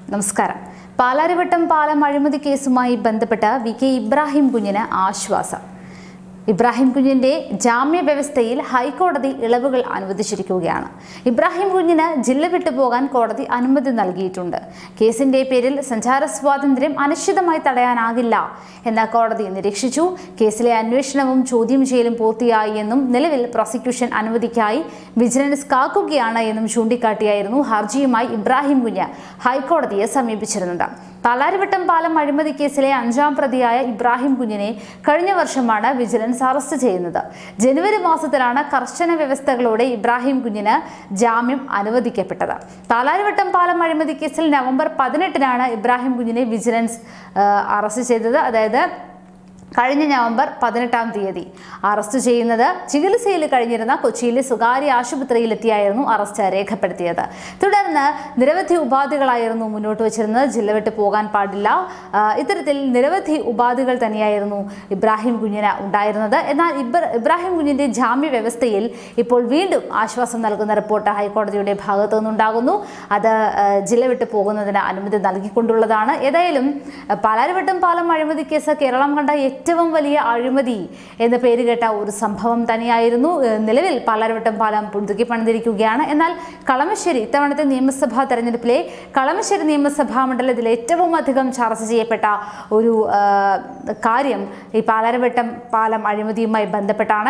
നമസ്കാരം. പാലാരിവട്ടം പാലം അഴിമതി കേസുമായി ബന്ധപ്പെട്ട വി.കെ. ഇബ്രാഹിം കുഞ്ഞിന് ആശ്വാസം. ഇബ്രാഹിം കുഞ്ഞിന്റെ ജാമ്യ വ്യവസ്ഥയിൽ ഹൈക്കോടതി ഇളവുകൾ അനുവദിച്ചിരിക്കുകയാണ്. ഇബ്രാഹിം കുഞ്ഞിന് ജില്ല വിട്ടുപോകാൻ കോടതി അനുമതി നൽകിയിട്ടുണ്ട്. കേസിന്റെ പേരിൽ സഞ്ചാര സ്വാതന്ത്ര്യം അനിശ്ചിതമായി തടയാനാകില്ല എന്ന് കോടതി നിരീക്ഷിച്ചു. കേസിലെ അന്വേഷണവും ചോദ്യം ചെയ്യലും പൂർത്തിയായി എന്നും നിലവിൽ പ്രോസിക്യൂഷൻ അനുമതിക്കായി വിജിലൻസ് കാക്കുകയാണ് എന്നും ചൂണ്ടിക്കാട്ടിയായിരുന്നു ഹർജിയുമായി ഇബ്രാഹിം കുഞ്ഞ് ഹൈക്കോടതിയെ സമീപിച്ചിരുന്നത്. പാലാരിവട്ടം പാലം അഴിമതി കേസിലെ 5ാം പ്രതിയായ ഇബ്രാഹിം കുഞ്ഞിനെ കഴിഞ്ഞ വർഷമാണ് വിജിലൻസ് അറസ്റ്റ് ചെയ്യുന്നത്. ജനുവരി മാസത്തിലാണ് കർശന വ്യവസ്ഥകളോടെ ഇബ്രാഹിം കുഞ്ഞിന് ജാമ്യം അനുവദിക്കപ്പെട്ടത്. പാലാരിവട്ടം പാലം അഴിമതി കേസിൽ നവംബർ 18-നാണ് ഇബ്രാഹിം കുഞ്ഞിനെ വിജിലൻസ് അറസ്റ്റ് ചെയ്തത്. അതായത് കഴിഞ്ഞ നവംബർ 18-ാം തീയതി അറസ്റ്റ് ചെയ്യുന്നത് ചികിത്സയിൽ കഴിഞ്ഞിരുന്ന കൊച്ചിയിലെ സ്വകാര്യ ആശുപത്രിയിലെത്തിയായിരുന്നു അറസ്റ്റ് രേഖപ്പെടുത്തിയത്. തുടർന്ന് നിരവധി ഉപാധികളായിരുന്നു മുന്നോട്ട് വച്ചിരുന്നത്. ജില്ല വിട്ട് പോകാൻ പാടില്ല, ഇത്തരത്തിൽ നിരവധി ഉപാധികൾ തന്നെയായിരുന്നു ഇബ്രാഹിം കുഞ്ഞിന് ഉണ്ടായിരുന്നത്. എന്നാൽ ഇബ്രാഹിം കുഞ്ഞിന്റെ ജാമ്യ വ്യവസ്ഥയിൽ ഇപ്പോൾ വീണ്ടും ആശ്വാസം നൽകുന്ന റിപ്പോർട്ട് ഹൈക്കോടതിയുടെ ഭാഗത്തു നിന്നുണ്ടാകുന്നു. അത് ജില്ല വിട്ട് പോകുന്നതിന് അനുമതി നൽകിക്കൊണ്ടുള്ളതാണ്. ഏതായാലും പാലാരിവട്ടം പാലം അഴിമതി കേസ് കേരളം കണ്ട ഏറ്റവും വലിയ അഴിമതി എന്ന പേര് കേട്ട ഒരു സംഭവം തന്നെയായിരുന്നു. നിലവിൽ പാലാരിവട്ടം പാലം പുതുക്കി പണിതിരിക്കുകയാണ്. എന്നാൽ കളമശ്ശേരി ഇത്തവണത്തെ നിയമസഭാ തെരഞ്ഞെടുപ്പിലെ കളമശ്ശേരി നിയമസഭാ മണ്ഡലത്തിൽ ഏറ്റവും അധികം ചർച്ച ചെയ്യപ്പെട്ട ഒരു കാര്യം ഈ പാലാരിവട്ടം പാലം അഴിമതിയുമായി ബന്ധപ്പെട്ടാണ്.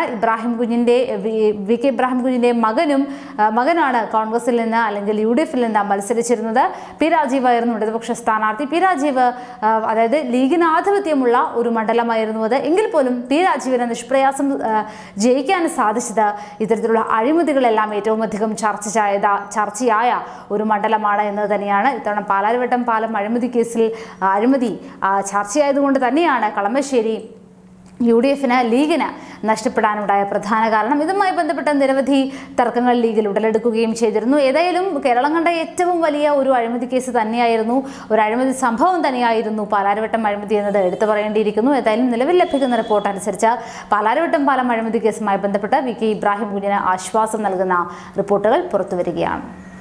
വി.കെ. ഇബ്രാഹിം കുഞ്ഞിന്റെ മകനാണ് കോൺഗ്രസിൽ നിന്ന് അല്ലെങ്കിൽ UDF നിന്ന് മത്സരിച്ചിരുന്നത്. പി രാജീവായിരുന്നു ഇടതുപക്ഷ സ്ഥാനാർത്ഥി. പി രാജീവ് അതായത് ലീഗിന് ആധിപത്യമുള്ള ഒരു മണ്ഡലമായിരുന്നു അത്. എങ്കിൽ പോലും പി രാജീവിന് നിഷ്പ്രയാസം ജയിക്കാൻ സാധിച്ചത് ഇത്തരത്തിലുള്ള അഴിമതികളെല്ലാം ഏറ്റവും അധികം ചർച്ചയായ ഒരു മണ്ഡലമാണ് എന്ന് തന്നെയാണ്. ഇത്തവണ പാലാരിവട്ടം പാലം അഴിമതി കേസിൽ അഴിമതി ചർച്ചയായതുകൊണ്ട് തന്നെയാണ് കളമശ്ശേരി UDFന് ലീഗിന് നഷ്ടപ്പെടാനുണ്ടായ പ്രധാന കാരണം. ഇതുമായി ബന്ധപ്പെട്ട നിരവധി തർക്കങ്ങൾ ലീഗിൽ ഉടലെടുക്കുകയും ചെയ്തിരുന്നു. ഏതായാലും കേരളം കണ്ട ഏറ്റവും വലിയ ഒരു അഴിമതി കേസ് തന്നെയായിരുന്നു, ഒരു അഴിമതി സംഭവം തന്നെയായിരുന്നു പാലാരിവട്ടം അഴിമതി എന്നത് എടുത്തു പറയേണ്ടിയിരിക്കുന്നു. ഏതായാലും നിലവിൽ ലഭിക്കുന്ന റിപ്പോർട്ട് അനുസരിച്ച് പാലാരിവട്ടം പാലം അഴിമതി കേസുമായി ബന്ധപ്പെട്ട് വി.കെ. ഇബ്രാഹിം കുഞ്ഞിന് ആശ്വാസം നൽകുന്ന റിപ്പോർട്ടുകൾ പുറത്തുവരികയാണ്.